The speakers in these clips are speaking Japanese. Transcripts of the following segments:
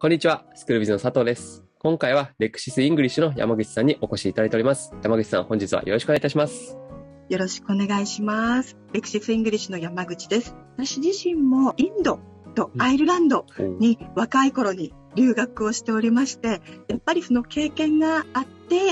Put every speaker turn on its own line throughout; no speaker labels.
こんにちは、スクールビズの佐藤です。今回はレクシスイングリッシュの山口さんにお越しいただいております。山口さん、本日はよろしくお願いいたします。
よろしくお願いします。レクシスイングリッシュの山口です。私自身もインドとアイルランドに若い頃に留学をしておりまして、やっぱりその経験があって、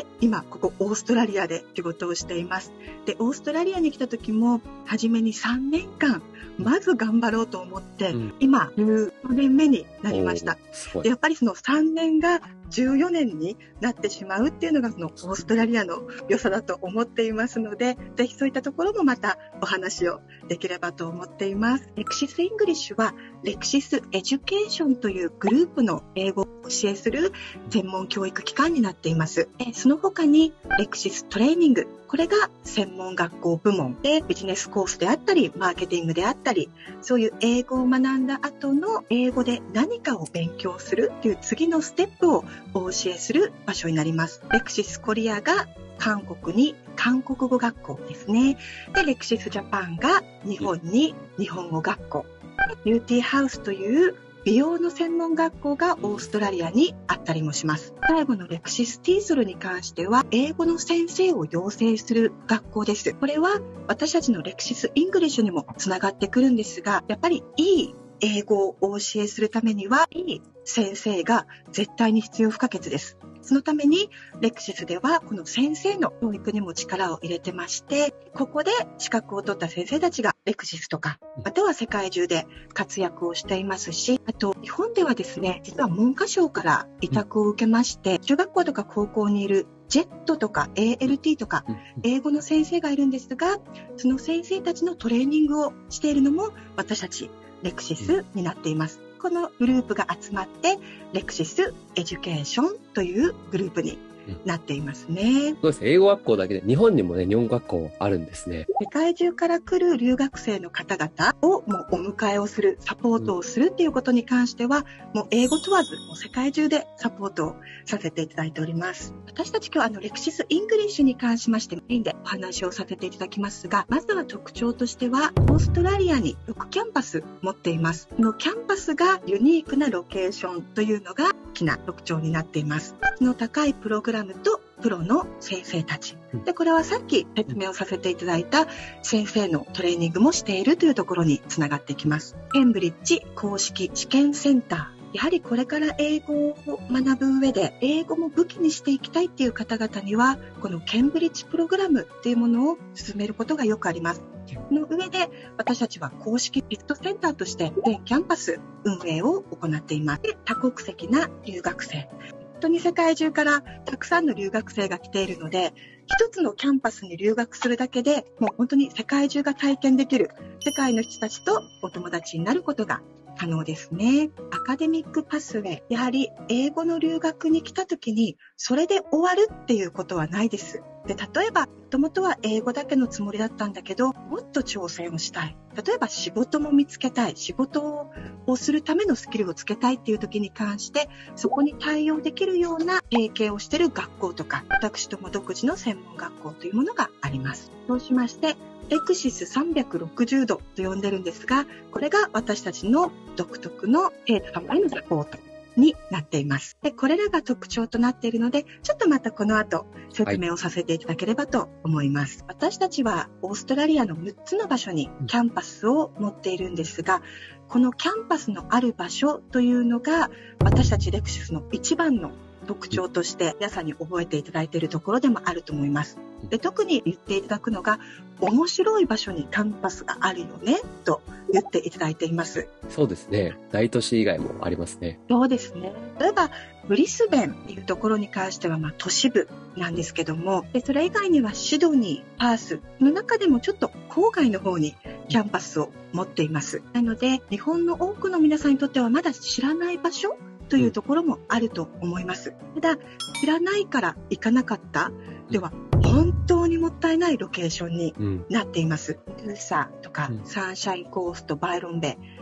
今ここオーストラリアで仕事をしています。で、オーストラリアに来た時も初めに3年間まず頑張ろうと思って、今14年目になりました。で、やっぱりその3年が14年になってしまうっていうのがそのオーストラリアの良さだと思っていますので、ぜひそういったところもまたお話をできればと思っています。レクシスイングリッシュはレクシスエデュケーションというグループの英語を教えする専門教育機関になっています。その他にレクシストレーニング、これが専門学校部門でビジネスコースであったりマーケティングであったり、そういう英語を学んだ後の英語で何かを勉強するっていう次のステップをお教えする場所になります。レクシスコリアが韓国に韓国語学校ですね。で、レクシスジャパンが日本に日本語学校。ビューティーハウスという美容の専門学校がオーストラリアにあったりもします。最後のレクシスティーソルに関しては英語の先生を養成する学校です。これは私たちのレクシスイングリッシュにもつながってくるんですが、やっぱりいい英語をお教えするためにはいい先生が絶対に必要不可欠です。そのためにレクシスではこの先生の教育にも力を入れてまして、ここで資格を取った先生たちがレクシスとかまたは世界中で活躍をしていますし、あと日本ではですね、実は文科省から委託を受けまして、中学校とか高校にいるジェットとか ALT とか英語の先生がいるんですが、その先生たちのトレーニングをしているのも私たちレクシスになっています。このグループが集まってレクシスエデュケーションというグループになっていますね。
そうです。英語学校だけで日本にもね、日本語学校あるんですね。
世界中から来る留学生の方々をもうお迎えをする、サポートをするっていうことに関しては、もう英語問わず、もう世界中でサポートをさせていただいております。私たち今日レクシスイングリッシュに関しましてメインでお話をさせていただきますが、まずは特徴としては、オーストラリアに6キャンパス持っています。このキャンパスがユニークなロケーションというのが大きな特徴になっています。質の高いプログラムとプロの先生たち。で、これはさっき説明をさせていただいた先生のトレーニングもしているというところにつながってきます。ケンブリッジ公式試験センター。やはりこれから英語を学ぶ上で英語も武器にしていきたいっていう方々にはこのケンブリッジプログラムっていうものを進めることがよくあります。その上で私たちは公式テストセンターとして全キャンパス運営を行っています。で、多国籍な留学生。本当に世界中からたくさんの留学生が来ているので、一つのキャンパスに留学するだけでもう本当に世界中が体験できる、世界の人たちとお友達になることが可能ですね。アカデミックパスウェイ。やはり英語の留学に来た時にそれで終わるっていうことはないです。で、例えばもともとは英語だけのつもりだったんだけど、もっと挑戦をしたい。例えば仕事も見つけたい。仕事をするためのスキルをつけたいっていう時に関して、そこに対応できるような提携をしている学校とか、私ども独自の専門学校というものがあります。そうしまして、レクシス360度と呼んでるんですが、これが私たちの独特の生徒様へのサポートになっています。で、これらが特徴となっているので、ちょっとまたこの後説明をさせていただければと思います。私たちはオーストラリアの6つの場所にキャンパスを持っているんですが、このキャンパスのある場所というのが私たちレクシスの一番の特徴として皆さんに覚えていただいているところでもあると思います。で、特に言っていただくのが面白い場所にキャンパスがあるよねと言っていただいています。
そうですね。大都市以外もありますね。
そうですね。例えばブリスベンっていうところに関しては都市部なんですけども、でそれ以外にはシドニー、パースの中でもちょっと郊外の方にキャンパスを持っています。なので日本の多くの皆さんにとってはまだ知らない場所というところもあると思います。ただ知らないから行かなかったでは本当にもったいないロケーションになっています。ルーサとかサンシャインコースト、バイロンベイ、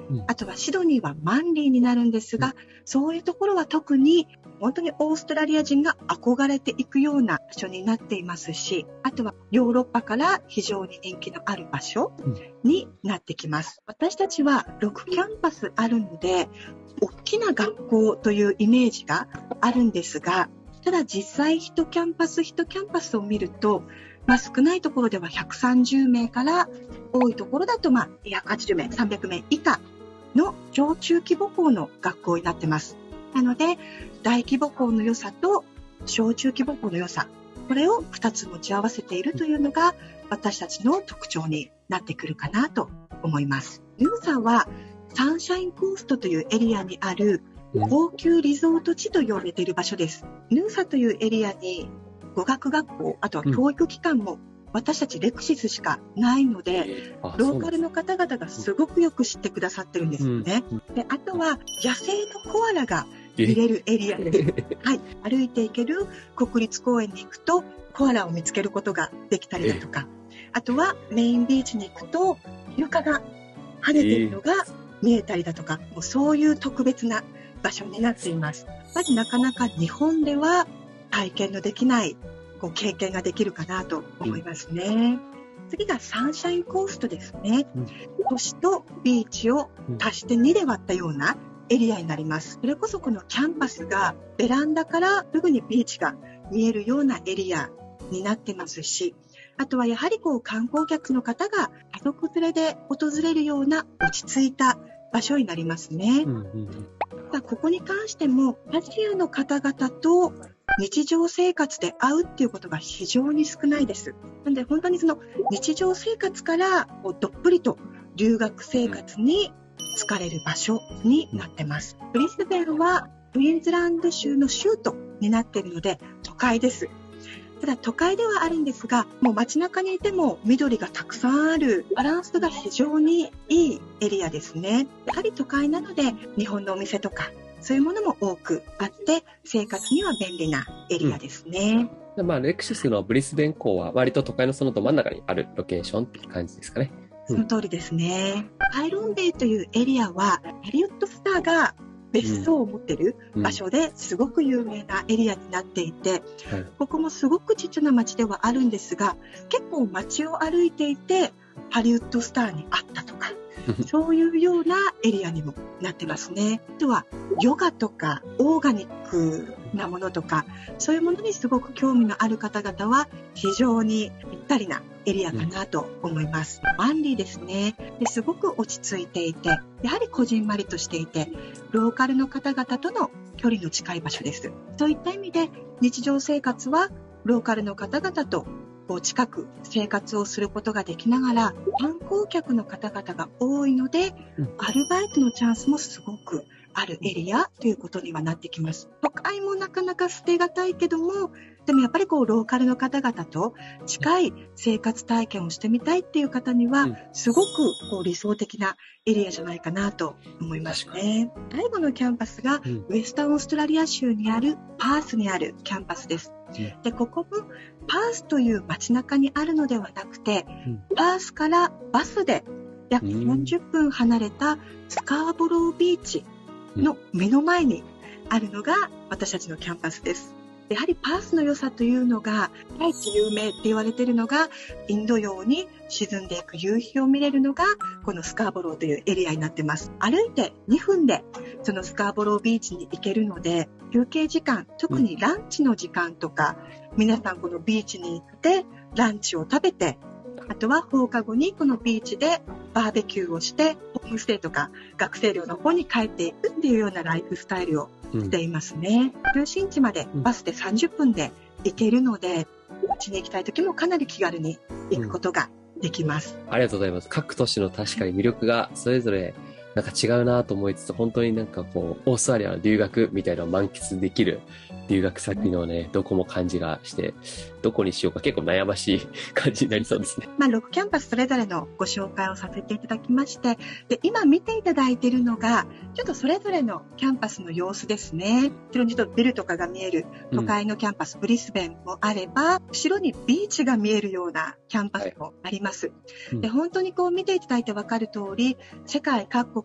あとはシドニーはマンリーになるんですが、そういうところは特に本当にオーストラリア人が憧れていくような場所になっていますし、あとはヨーロッパから非常に人気のある場所になってきます。私たちは6キャンパスあるので、大きな学校というイメージがあるんですが、ただ実際1キャンパスを見ると、少ないところでは130名から多いところだと280名、300名以下の小中規模校の学校になってます。なので大規模校の良さと小中規模校の良さ、これを2つ持ち合わせているというのが私たちの特徴になってくるかなと思います。ヌーサはサンシャインコーストというエリアにある高級リゾート地と呼ばれている場所です。ヌーサというエリアに語学学校、あとは教育機関も私たちレクシスしかないので、ローカルの方々がすごくよく知ってくださってるんですよね。で、あとは野生のコアラが見れるエリアです。はい、歩いていける国立公園に行くとコアラを見つけることができたりだとか、あとはメインビーチに行くとイルカが跳ねているのが見えたりだとか、もうそういう特別な場所になっています。やっぱりなかなか日本では体験のできない経験ができるかなと思いますね。次がサンシャインコーストですね。都市とビーチを足して2で割ったようなエリアになります。それこそこのキャンパスがベランダからすぐにビーチが見えるようなエリアになってますし、あとはやはり観光客の方が家族連れで訪れるような落ち着いた場所になりますね。ここに関してもアジアの方々と日常生活で会うっていうことが非常に少ないです。なので本当にその日常生活からどっぷりと留学生活に疲れる場所になってます。ブリスベンはクイーンズランド州の州都になっているので都会です。ただ都会ではあるんですが、もう街中にいても緑がたくさんあるバランスが非常にいいエリアですね。やはり都会なので日本のお店とかそういうものも多くあって生活には便利なエリアですね。
レクシスのブリスベン港は割と都会のそのど真ん中にあるロケーションっていう感じですかね。
その通りですね。ハイロンベイというエリアはハリウッドスターが別荘を持っている場所ですごく有名なエリアになっていて、ここもすごくちっちゃな街ではあるんですが、結構街を歩いていてハリウッドスターに会ったとかそういうようなエリアにもなってますね。あとはヨガとかオーガニックなものとかそういうものにすごく興味のある方々は非常にぴったりなエリアかなと思います。マンリーですね。ですごく落ち着いていて、やはりこじんまりとしていて、ローカルの方々との距離の近い場所です。そういった意味で日常生活はローカルの方々と近く生活をすることができながら、観光客の方々が多いので、アルバイトのチャンスもすごくあるエリアということにはなってきます。都会もなかなか捨てがたいけども、でもやっぱりローカルの方々と近い生活体験をしてみたいっていう方には、すごく理想的なエリアじゃないかなと思いますね。最後のキャンパスがウェスタンオーストラリア州にあるパースにあるキャンパスです。で、ここもパースという街中にあるのではなくて、パースからバスで約40分離れたスカーボロービーチの目の前にあるのが私たちのキャンパスです。やはりパースの良さというのが、第一有名って言われているのが、インド洋に沈んでいく夕日を見れるのがこのスカーボローというエリアになってます。歩いて2分でそのスカーボロービーチに行けるので、休憩時間、特にランチの時間とか、皆さんこのビーチに行ってランチを食べて、あとは放課後にこのビーチでバーベキューをしてホームステイとか学生寮の方に帰っていくっていうようなライフスタイルをしていますね。中心地までバスで30分で行けるので、うちに行きたい時もかなり気軽に行くことができます。
ありがとうございます。各都市の確かに魅力がそれぞれなんか違うなと思いつつ、本当になんかオーストラリアの留学みたいなのを満喫できる留学先のね、どこも感じがして、どこにしようか結構悩ましい感じになりそうですね。
6キャンパスそれぞれのご紹介をさせていただきまして、で、今見ていただいているのが、ちょっとそれぞれのキャンパスの様子ですね。後ろにちょっとビルとかが見える都会のキャンパス、ブリスベンもあれば、後ろにビーチが見えるようなキャンパスもあります。で、本当に見ていただいてわかる通り、世界各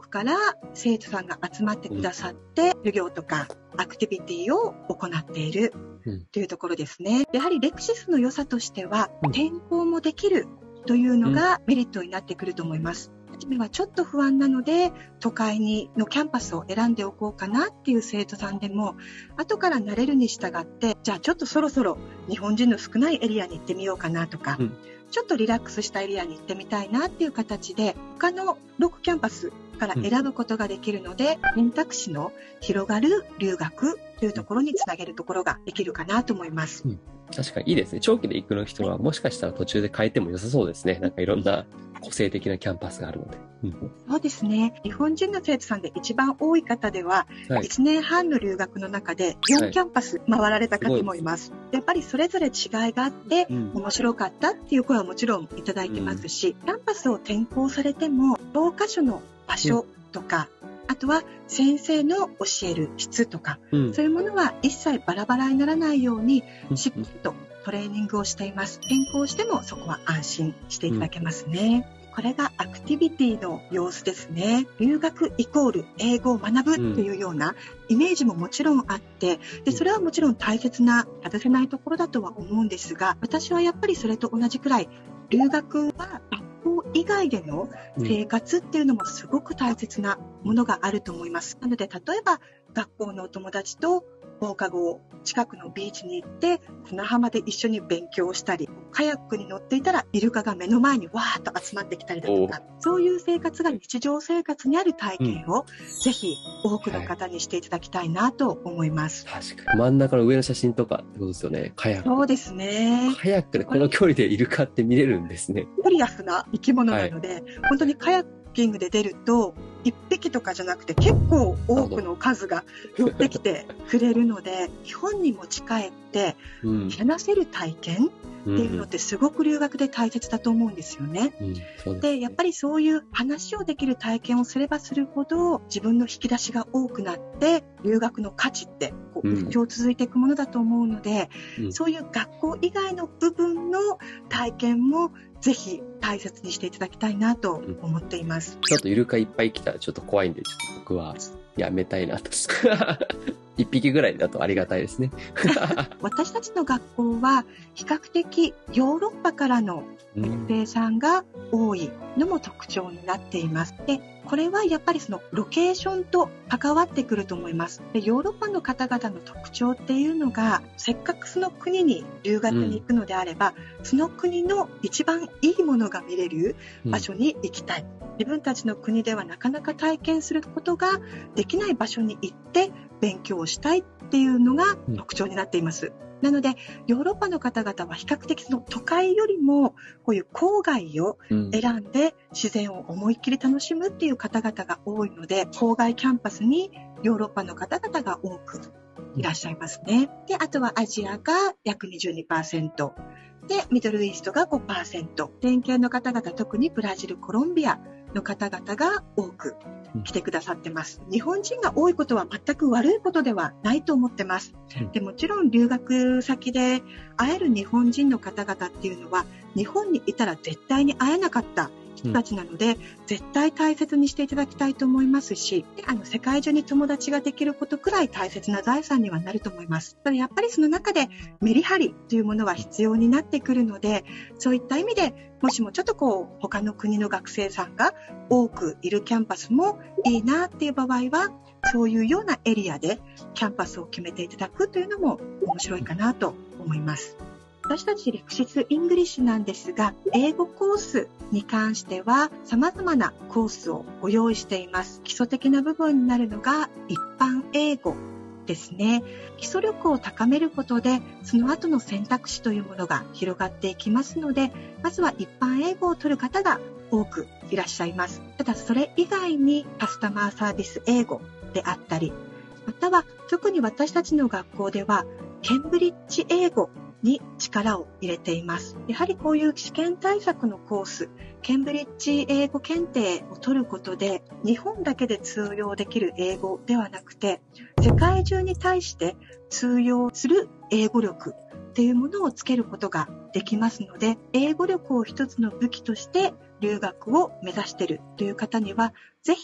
国から生徒さんが集まってくださって、授業とかアクティビティを行っているというところですね。やはりレクシスの良さとしては、転校もできるというのがメリットになってくると思います。初めはちょっと不安なので、都会のキャンパスを選んでおこうかなっていう生徒さんでも、後から慣れるに従って、じゃあちょっとそろそろ日本人の少ないエリアに行ってみようかなとか、ちょっとリラックスしたエリアに行ってみたいなっていう形で、他の6キャンパスから選ぶことができるので、選択肢の広がる留学というところにつなげるところができるかなと思います。
確かにいいですね。長期で行くの人はもしかしたら途中で変えても良さそうですね。なんかいろんな個性的なキャンパスがあるので。
そうですね。日本人の生徒さんで一番多い方では、1年半の留学の中で4キャンパス回られた方もいます。やっぱりそれぞれ違いがあって、面白かったっていう声はもちろんいただいてますし、キャンパスを転校されても、教科書の場所とか、あとは先生の教える質とか、そういうものは一切バラバラにならないようにしっかりとトレーニングをしています。転校してもそこは安心していただけますね。これがアクティビティの様子ですね。留学イコール英語を学ぶというようなイメージももちろんあって、でそれはもちろん大切な外せないところだとは思うんですが、私はやっぱりそれと同じくらい留学は学校以外での生活っていうのもすごく大切なものがあると思います。なので例えば学校のお友達と放課後近くのビーチに行って砂浜で一緒に勉強したり、カヤックに乗っていたらイルカが目の前にわーっと集まってきたりだとか、そういう生活が日常生活にある体験をぜひ多くの方にしていただきたいなと思います。
確かに真ん中の上の写真とかってことですよね。カヤック。
そうですね。
カヤックでこの距離でイルカって見れるんですね。
クリアスな生き物なので、本当にカヤッキングで出ると1匹とかじゃなくて結構多くの数が寄ってきてくれるので、日本に持ち帰って話せる体験っていうのってすごく留学で大切だと思うんですよね。でやっぱりそういう話をできる体験をすればするほど自分の引き出しが多くなって留学の価値って一生続いていくものだと思うので、そういう学校以外の部分の体験もぜひ大切にしていただきたいなと思っています。
ちょっとイルカいっぱい来たらちょっと怖いんで、ちょっと僕はやめたいなと。一匹ぐらいだとありがたいですね。
私たちの学校は比較的ヨーロッパからの学生さんが多いのも特徴になっています。で、これはやっぱりそのロケーションと関わってくると思います。で、ヨーロッパの方々の特徴っていうのが、せっかくその国に留学に行くのであれば、その国の一番いいものが見れる場所に行きたい。自分たちの国ではなかなか体験することができない場所に行って勉強をしたいっていうのが特徴になっています。なのでヨーロッパの方々は比較的その都会よりもこういう郊外を選んで自然を思いっきり楽しむっていう方々が多いので、郊外キャンパスにヨーロッパの方々が多くいらっしゃいますね。で、あとはアジアが約 22%。で、ミドルイーストが 5%。連携の方々、特にブラジル、コロンビアの方々が多く来てくださってます。日本人が多いことは全く悪いことではないと思ってます。で、もちろん留学先で会える日本人の方々っていうのは、日本にいたら絶対に会えなかった人たちなので、絶対大切にしていただきたいと思いますし、世界中に友達ができることくらい大切な財産にはなると思います。ただやっぱりその中でメリハリというものは必要になってくるので、そういった意味でもしもちょっと他の国の学生さんが多くいるキャンパスもいいなっていう場合は、そういうようなエリアでキャンパスを決めていただくというのも面白いかなと思います。私たちレクシスイングリッシュなんですが、英語コースに関しては様々なコースをご用意しています。基礎的な部分になるのが一般英語ですね。基礎力を高めることで、その後の選択肢というものが広がっていきますので、まずは一般英語を取る方が多くいらっしゃいます。ただそれ以外にカスタマーサービス英語であったり、または特に私たちの学校ではケンブリッジ英語に力を入れています。やはりこういう試験対策のコース、ケンブリッジ英語検定を取ることで、日本だけで通用できる英語ではなくて、世界中に対して通用する英語力っていうものをつけることができますので、英語力を一つの武器として留学を目指しているという方には、ぜひ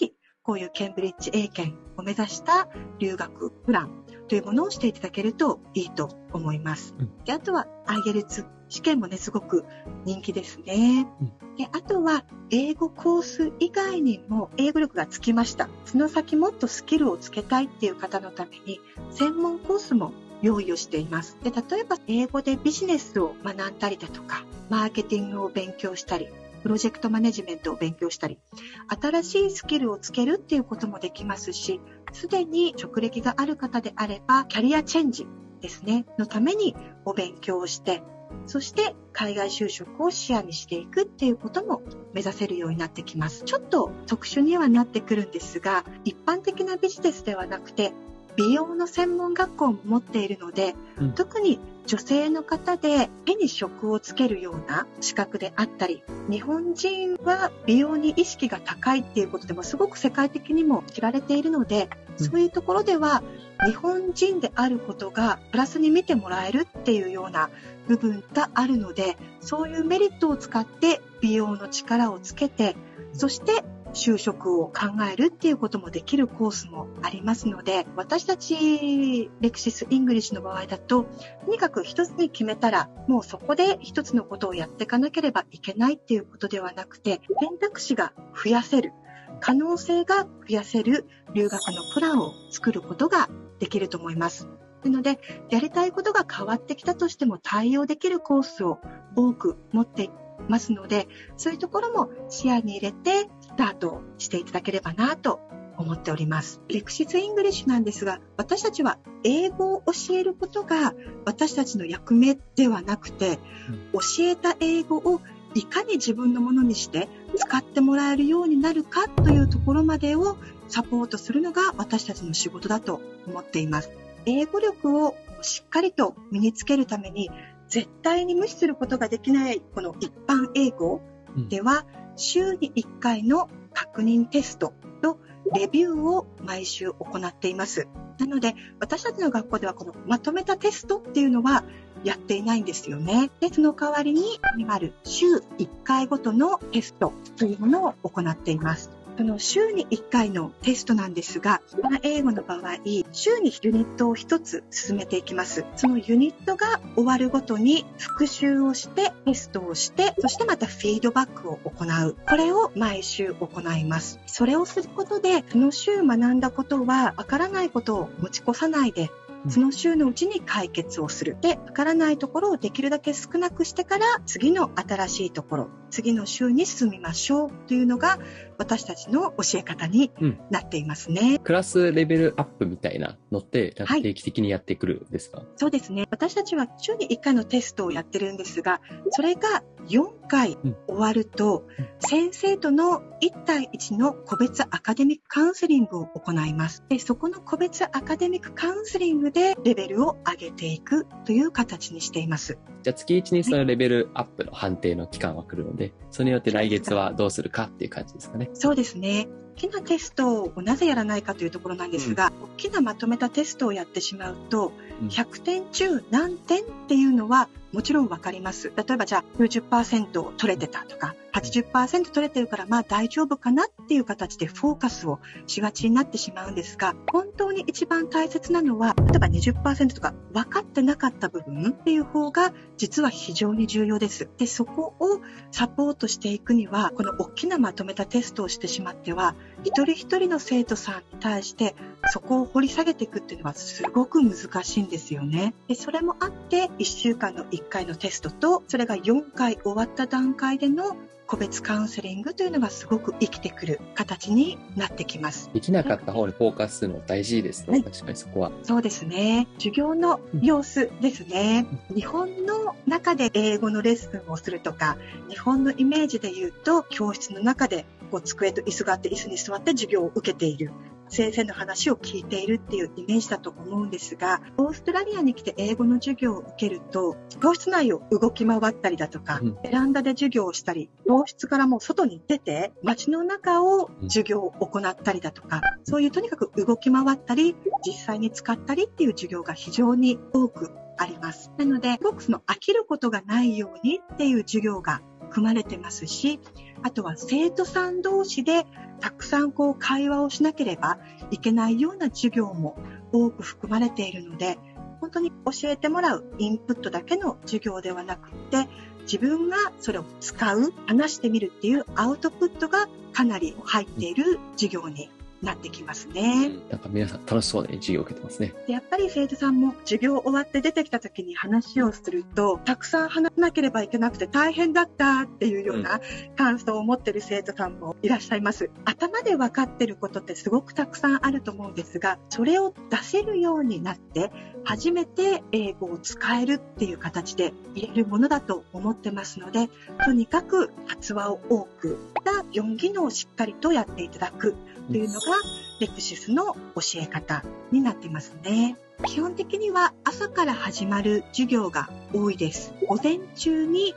こういうケンブリッジ英検を目指した留学プランというものをしていただけるといいと思います。で、あとは IELTS 試験もね、すごく人気ですね。で、あとは英語コース以外にも英語力がつきました。その先もっとスキルをつけたいっていう方のために専門コースも用意をしています。で、例えば英語でビジネスを学んだりだとか、マーケティングを勉強したり、プロジェクトマネジメントを勉強したり、新しいスキルをつけるっていうこともできますし、すでに職歴がある方であれば、キャリアチェンジですね、のためにお勉強をして、そして海外就職を視野にしていくっていうことも目指せるようになってきます。ちょっと特殊にはなってくるんですが、一般的なビジネスではなくて、美容の専門学校も持っているので、特に女性の方で手に職をつけるような資格であったり、日本人は美容に意識が高いっていうことでもすごく世界的にも知られているので、そういうところでは日本人であることがプラスに見てもらえるっていうような部分があるので、そういうメリットを使って美容の力をつけて、そして就職を考えるっていうこともできるコースもありますので、私たちレクシスイングリッシュの場合だと、とにかく一つに決めたらもうそこで一つのことをやっていかなければいけないっていうことではなくて、選択肢が増やせる、可能性が増やせる留学のプランを作ることができると思います。なので、やりたいことが変わってきたとしても対応できるコースを多く持っていますので、そういうところも視野に入れてスタートしていただければなと思っております。レクシスイングリッシュなんですが、私たちは英語を教えることが私たちの役目ではなくて、教えた英語をいかに自分のものにして使ってもらえるようになるかというところまでをサポートするのが私たちの仕事だと思っています。英語力をしっかりと身につけるために絶対に無視することができないこの一般英語では、週に1回の確認テストとレビューを毎週行っています。なので私たちの学校ではこのまとめたテストっていうのはやっていないんですよね。で、その代わりに週1回ごとのテストというものを行っています。その週に1回のテストなんですが、英語の場合、週にユニットを1つ進めていきます。そのユニットが終わるごとに復習をして、テストをして、そしてまたフィードバックを行う。これを毎週行います。それをすることで、その週学んだことは、わからないことを持ち越さないで、その週のうちに解決をする。で、わからないところをできるだけ少なくしてから、次の新しいところ、次の週に進みましょうというのが、私たちの教え方になっていますね。
クラスレベルアップみたいなのって、定期的にやってくるんですか？
そうですね。私たちは週に1回のテストをやってるんですが、それが4回終わると、先生との1対1の個別アカデミックカウンセリングを行います。で、そこの個別アカデミックカウンセリングでレベルを上げていくという形にしています。
じゃあ月1にそのレベルアップの判定の期間は来るので、それによって来月はどうするかっていう感じですかね。
そうですね。大きなテストをなぜやらないかというところなんですが、大きなまとめたテストをやってしまうと、100点中何点っていうのはもちろんわかります。例えばじゃあ 90% 取れてたとか 80% 取れてるからまあ大丈夫かなっていう形でフォーカスをしがちになってしまうんですが、本当に一番大切なのは例えば 20% とか分かってなかった部分っていう方が実は非常に重要です。で、そこをサポートしていくにはこの大きなまとめたテストをしてしまっては一人一人の生徒さんに対してそこを掘り下げていくっていうのはすごく難しいんですよね。で、それもあって1週間の1回のテストとそれが4回終わった段階での個別カウンセリングというのがすごく生きてくる形になってきます。
できなかった方にフォーカスするの大事ですね。確かにそこは。
そうですね。授業の様子ですね。日本の中で英語のレッスンをするとか、日本のイメージで言うと教室の中で机と椅子があって椅子に座って授業を受けている。先生の話を聞いているっていうイメージだと思うんですが、オーストラリアに来て英語の授業を受けると、教室内を動き回ったりだとか、ベランダで授業をしたり、教室からもう外に出て、街の中を授業を行ったりだとか、そういうとにかく動き回ったり、実際に使ったりっていう授業が非常に多くあります。なので、すごく飽きることがないようにっていう授業が組まれてますし、あとは生徒さん同士でたくさん会話をしなければいけないような授業も多く含まれているので、本当に教えてもらうインプットだけの授業ではなくて、自分がそれを使う、話してみるっていうアウトプットがかなり入っている授業になってきますね。
なんか皆さん楽しそうに授業を受けてますね。
でやっぱり生徒さんも授業終わって出てきた時に話をすると、たくさん話さなければいけなくて大変だったっていうような感想を持っている生徒さんもいらっしゃいます。頭で分かっていることってすごくたくさんあると思うんですが、それを出せるようになって初めて英語を使えるっていう形で言えるものだと思ってますので、とにかく発話を多く、4技能をしっかりとやっていただくというのがレクシスの教え方になっていますね。基本的には朝から始まる授業が多いです。午前中に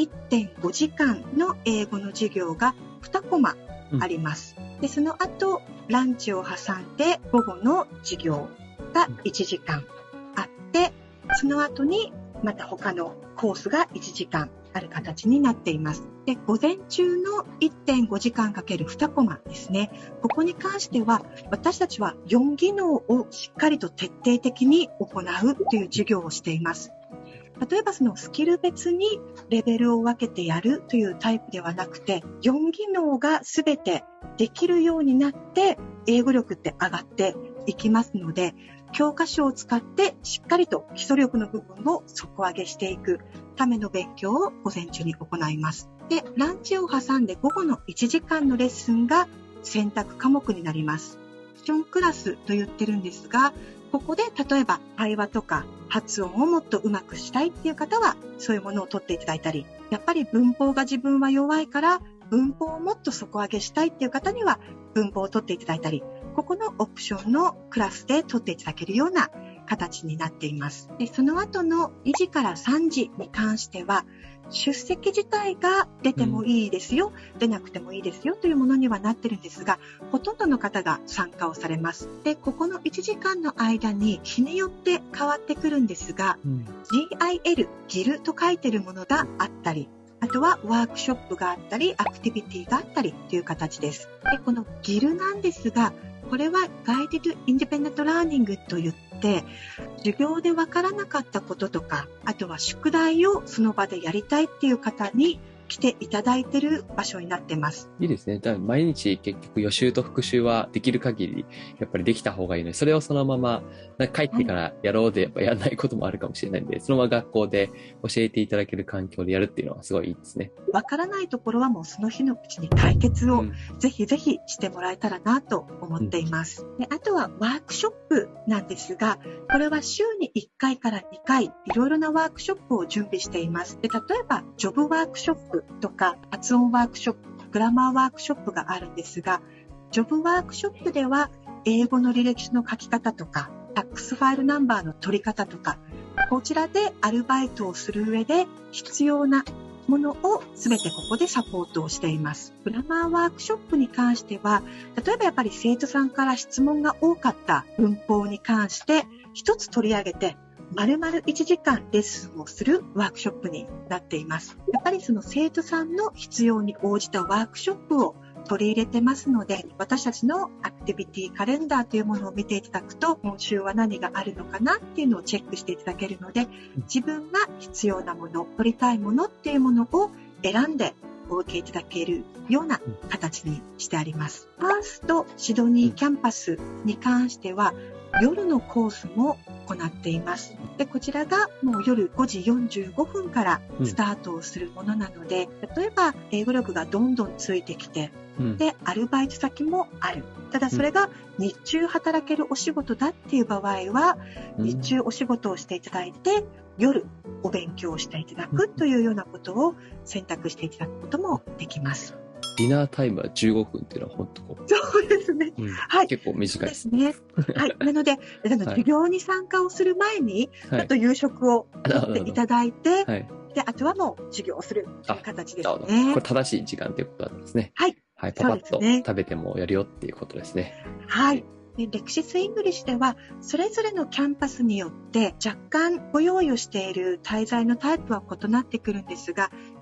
1.5 時間の英語の授業が2コマあります。で、その後ランチを挟んで午後の授業が1時間あって、その後にまた他のコースが1時間ある形になっています。で、午前中の 1.5 時間かける2コマですね。ここに関しては私たちは4技能をしっかりと徹底的に行うという授業をしています。例えばそのスキル別にレベルを分けてやるというタイプではなくて、4技能が全てできるようになって英語力って上がっていきますので、教科書を使ってしっかりと基礎力の部分を底上げしていくための勉強を午前中に行います。で、ランチを挟んで午後の1時間のレッスンが選択科目になります。オプションクラスと言ってるんですが、ここで例えば会話とか発音をもっと上手くしたいっていう方はそういうものを取っていただいたり、やっぱり文法が自分は弱いから文法をもっと底上げしたいっていう方には文法を取っていただいたり、ここのオプションのクラスで取っていただけるような形になっています。で、その後の2時から3時に関しては、出席自体が出てもいいですよ、出なくてもいいですよというものにはなってるんですが、ほとんどの方が参加をされます。で、ここの1時間の間に日によって変わってくるんですが、GIL、ギルと書いてるものがあったり、あとはワークショップがあったり、アクティビティがあったりという形です。で、このギルなんですが、これはガイディド・インディペンデント・ラーニングといって、授業でわからなかったこととか、あとは宿題をその場でやりたいっていう方に来ていただいている場所になっています。
いいですね。だから毎日結局予習と復習はできる限りやっぱりできた方がいいので、それをそのまま帰ってからやろうでやっぱやらないこともあるかもしれないので、そのまま学校で教えていただける環境でやるっていうのはすごいいいですね。
わからないところはもうその日のうちに解決をぜひぜひしてもらえたらなと思っています。で、あとはワークショップなんですが、これは週に1回から2回いろいろなワークショップを準備しています。で、例えばジョブワークショップとか発音ワークショップ、グラマーワークショップがあるんですが、ジョブワークショップでは英語の履歴書の書き方とか、タックスファイルナンバーの取り方とか、こちらでアルバイトをする上で必要なものを全てここでサポートをしています。グラマーワークショップに関しては、例えばやっぱり生徒さんから質問が多かった文法に関して一つ取り上げて、丸々1時間レッスンをするワークショップになっています。やっぱりその生徒さんの必要に応じたワークショップを取り入れてますので、私たちのアクティビティカレンダーというものを見ていただくと、今週は何があるのかなっていうのをチェックしていただけるので、自分が必要なもの、取りたいものっていうものを選んでお受けいただけるような形にしてあります。ファーストシドニーキャンパスに関しては、夜のコースも行っています。で、こちらがもう夜5時45分からスタートをするものなので、例えば英語力がどんどんついてきて、で、アルバイト先もある。ただそれが日中働けるお仕事だっていう場合は、日中お仕事をしていただいて、夜お勉強をしていただくというようなことを選択していただくこともできます。
ディナータイムは15分っていうのは本当
そうですね。はい。
結構短い
ですね。はい。なので、授業に参加をする前に、ちょっと夕食をとっていただいて、で、あとはもう授業をするという形ですね。
これ正しい時間ということなんですね。
はい。
はい。パパッと食べてもやるよっていうことですね。
はい。レクシスイングリッシュでは、それぞれのキャンパスによって若干ご用意をしている滞在のタイプは異なってくるんですが、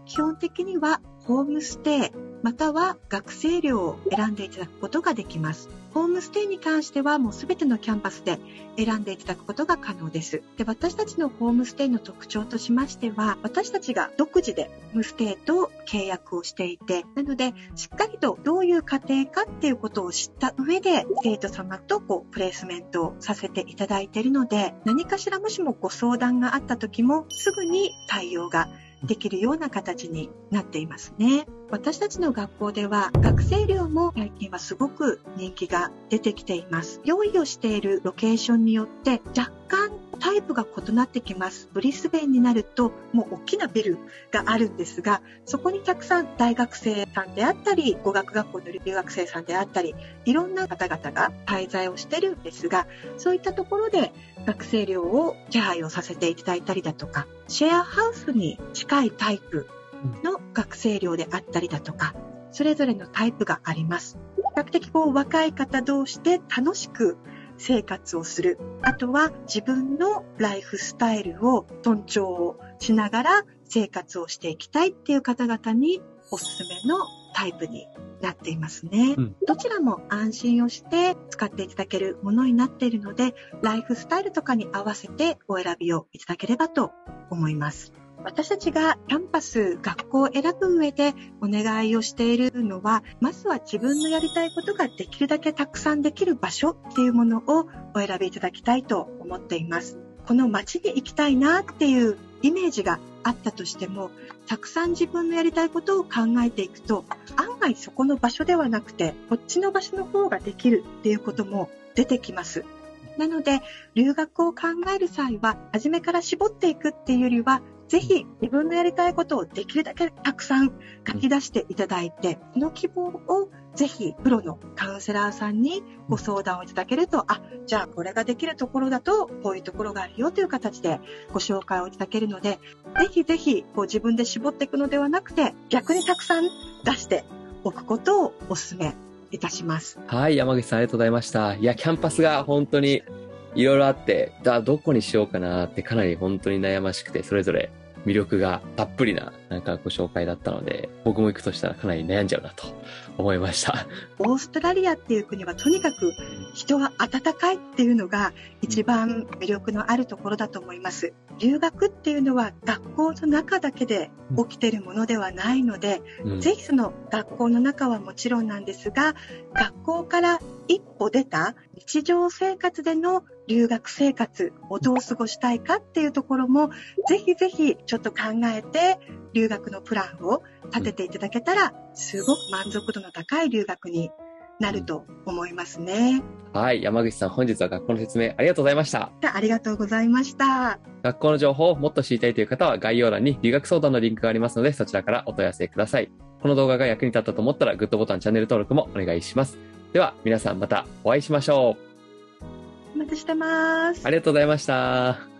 基本的にはホームステイまたは学生寮を選んでいただくことができます。ホームステイに関してはもうすべてのキャンパスで選んでいただくことが可能です。で、私たちのホームステイの特徴としましては、私たちが独自でホームステイと契約をしていて、なのでしっかりとどういう家庭かっていうことを知った上で生徒様とプレイスメントをさせていただいているので、何かしらもしもご相談があった時もすぐに対応ができるような形になっていますね。私たちの学校では学生寮も最近はすごく人気が出てきています。用意をしているロケーションによって若干タイプが異なってきます。ブリスベンになるともう大きなビルがあるんですが、そこにたくさん大学生さんであったり、語学学校の留学生さんであったり、いろんな方々が滞在をしてるんですが、そういったところで学生寮を手配をさせていただいたりだとか、シェアハウスに近いタイプの学生寮であったりだとか、それぞれのタイプがあります。比較的若い方同士で楽しく生活をする。あとは自分のライフスタイルを尊重しながら生活をしていきたいっていう方々におすすめのタイプになっていますね。どちらも安心をして使っていただけるものになっているので、ライフスタイルとかに合わせてお選びをいただければと思います。私たちがキャンパス、学校を選ぶ上でお願いをしているのは、まずは自分のやりたいことができるだけたくさんできる場所っていうものをお選びいただきたいと思っています。この街に行きたいなっていうイメージがあったとしても、たくさん自分のやりたいことを考えていくと、案外そこの場所ではなくて、こっちの場所の方ができるっていうことも出てきます。なので、留学を考える際は、初めから絞っていくっていうよりは、ぜひ自分のやりたいことをできるだけたくさん書き出していただいて、その希望をぜひプロのカウンセラーさんにご相談をいただけると、じゃあこれができるところだとこういうところがあるよという形でご紹介をいただけるので、ぜひぜひ自分で絞っていくのではなくて、逆にたくさん出しておくことをお勧めいたします。
はい、山口さんありがとうございました。いや、キャンパスが本当にいろいろあって、どこにしようかなってかなり本当に悩ましくて、それぞれ魅力がたっぷりなご紹介だったので、僕も行くとしたらかなり悩んじゃうなと思いました。
オーストラリアっていう国はとにかく人が温かいっていうのが一番魅力のあるところだと思います。留学っていうのは学校の中だけで起きているものではないので、ぜひその学校の中はもちろんなんですが、学校から一歩出た日常生活での留学生活をどう過ごしたいかっていうところも、ぜひぜひちょっと考えて留学のプランを立てていただけたら、すごく満足度の高い留学になると思いますね。
はい、山口さん本日は学校の説明ありがとうございました。
ありがとうございました。
学校の情報をもっと知りたいという方は概要欄に留学相談のリンクがありますので、そちらからお問い合わせください。この動画が役に立ったと思ったらグッドボタン、チャンネル登録もお願いします。では皆さんまたお会いしましょう。
お待ちしてます。
ありがとうございました。